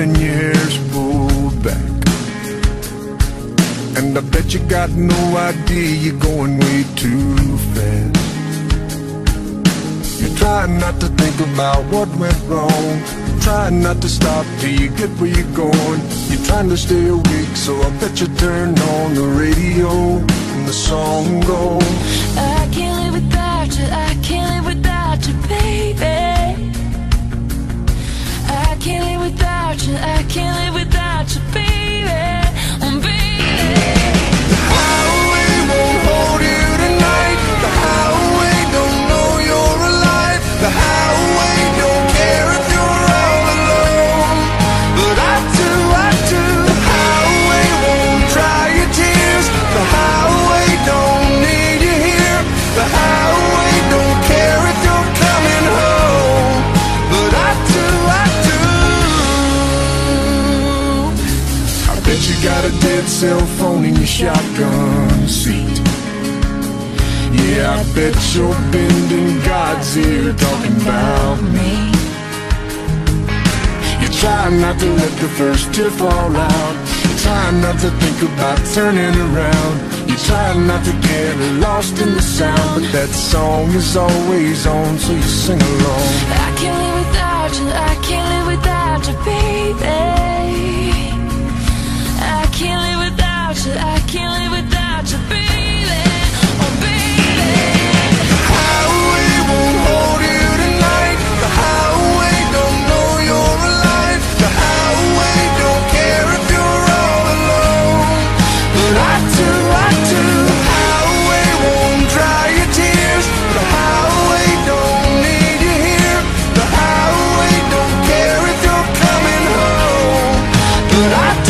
and your hair's pulled back. And I bet you got no idea you're going way too fast. You're trying not to think about what went wrong, trying not to stop till you get where you're going. You're trying to stay awake, so I bet you turn on the radio and the song goes, I can't live without you, I can't live without you, baby. I can't live without you, I can't live without you, baby. Baby. the highway won't hold you tonight. The highway don't know you're alive. The highway don't care if you're all alone. But I do. The highway won't dry your tears. The highway don't need you here. The highway don't care if you're coming home. But I do. I bet you got a dead cell phone in your shotgun seat. Yeah, I bet you're bending God's ear talking about me. You're trying not to let the first tear fall out. You're trying not to think about turning around. You're trying not to get lost in the sound. But that song is always on, so you sing along. I can't live without you, I can't live without you, baby. I can't live without you, I can't live without you, baby. Baby. The highway won't hold you tonight. The highway don't know you're alive. The highway don't care if you're all alone. But I do. The highway won't dry your tears. The highway don't need you here. The highway don't care if you're coming home. But I do.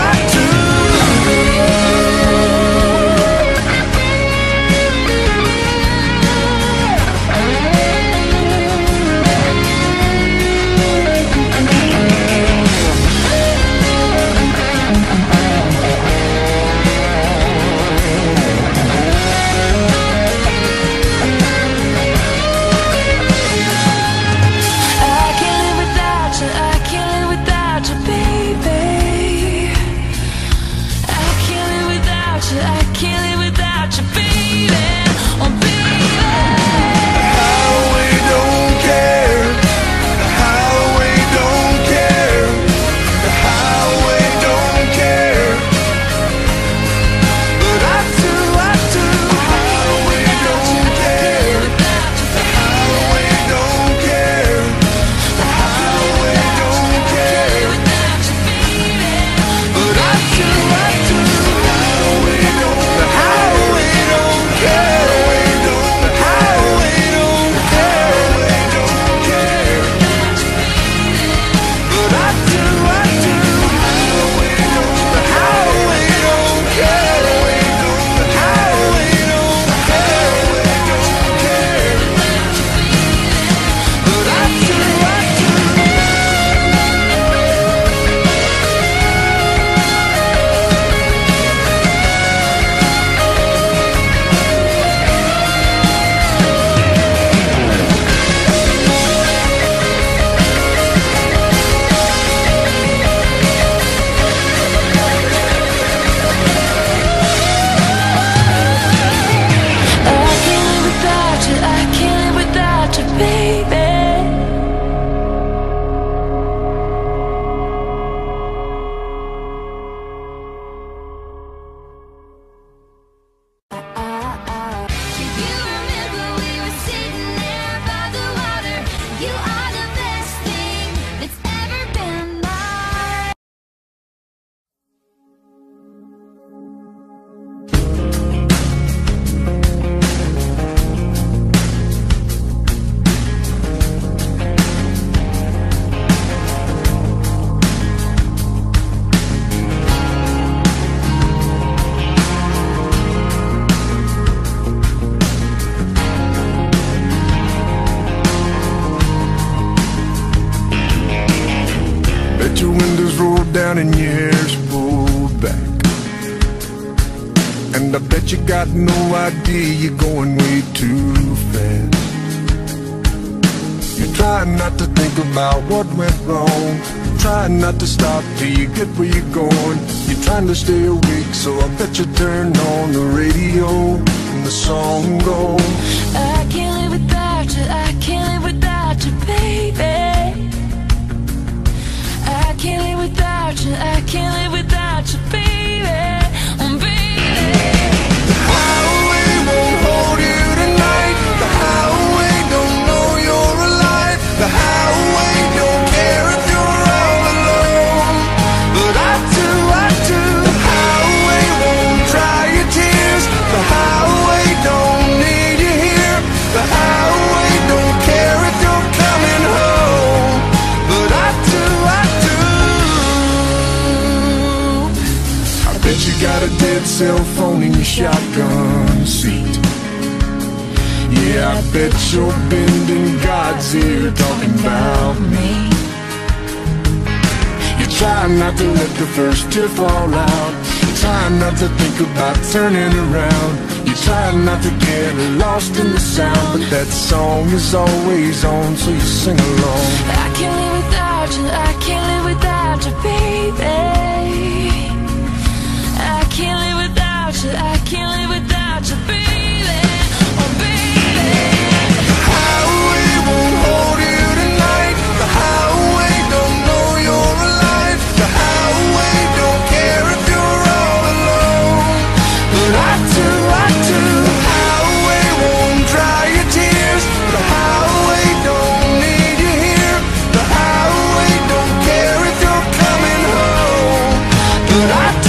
down and your hair's pulled back. And I bet you got no idea you're going way too fast. You're trying not to think about what went wrong, You're trying not to stop till you get where you're going. You're trying to stay awake, so I bet you turn on the radio and the song goes, I can't live without you, I can't live without you, baby. I can't live without you, I can't live without you, baby. Baby. the highway won't hold you tonight. The highway don't know you're alive. The highway don't care if you're all alone. But I do. The highway won't dry your tears. The highway don't need you here. The highway don't care if you're coming home. But I do. I bet you got a dead cell phone in your shotgun seat. Yeah, I bet you're bending God's ear talking about me. You're trying not to let the first tear fall out. You're trying not to think about turning around. You're trying not to get lost in the sound. But that song is always on, so you sing along. I can't live without you, I can't live without you, baby. I can't live without you, I can't live without you, baby. Baby. The highway won't hold you tonight. The highway don't know you're alive. The highway don't care if you're all alone. But I do. The highway won't dry your tears. The highway don't need you here. The highway don't care if you're coming home. But I do.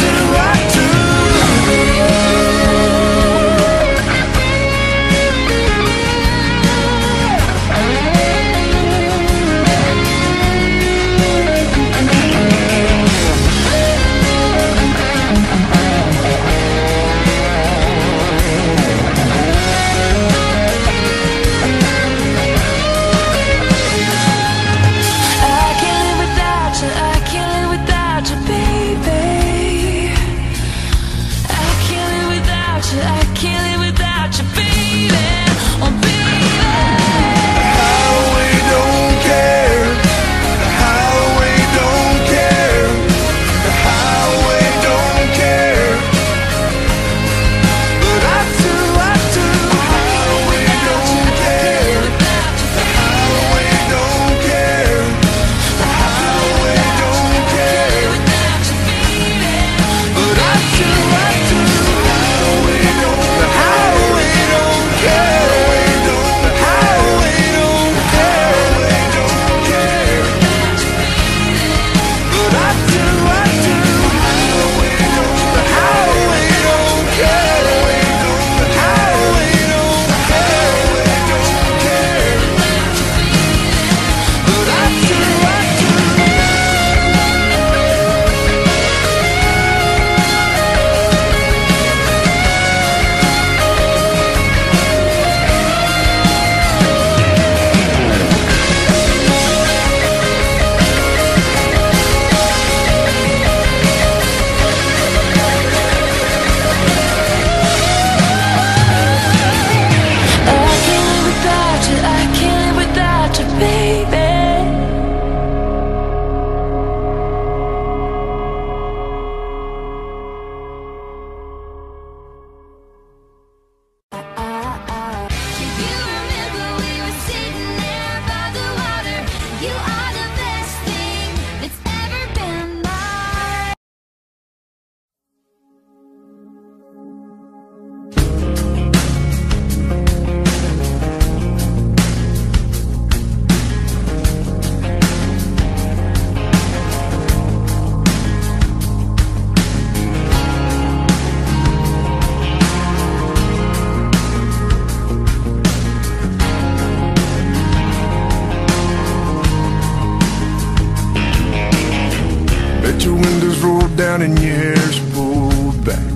down and your hair's pulled back.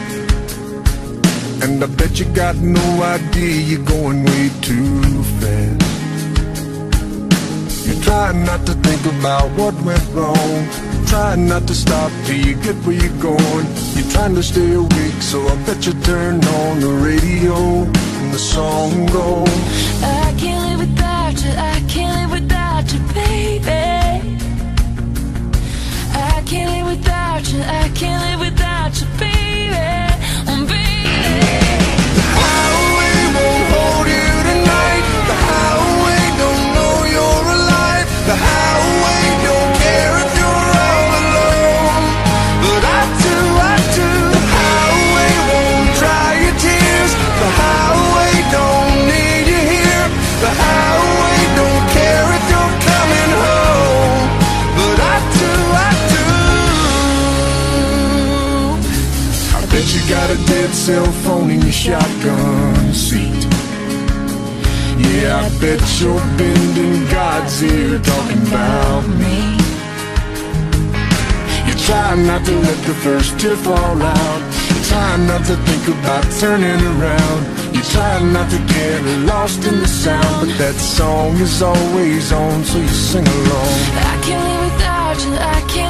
And I bet you got no idea you're going way too fast. You're trying not to think about what went wrong, trying not to stop till you get where you're going. You're trying to stay awake, so I bet you turn on the radio and the song goes, I can't live without you, I can't live without you, baby. can't live without you, I can't live without you, baby. Baby. The highway won't hold you tonight. The highway don't know you're alive. The highway don't care if you're all alone. But I do. The highway won't dry your tears. The highway don't need you here. The highway don't care if you're coming home. But I do. I bet you got a dead cell phone in your shotgun seat. Yeah, I bet you're bending God's ear talking about me. You try not to let the first tear fall out. You try not to think about turning around. You try not to get lost in the sound. But that song is always on, so you sing along. I can't live without you, I can't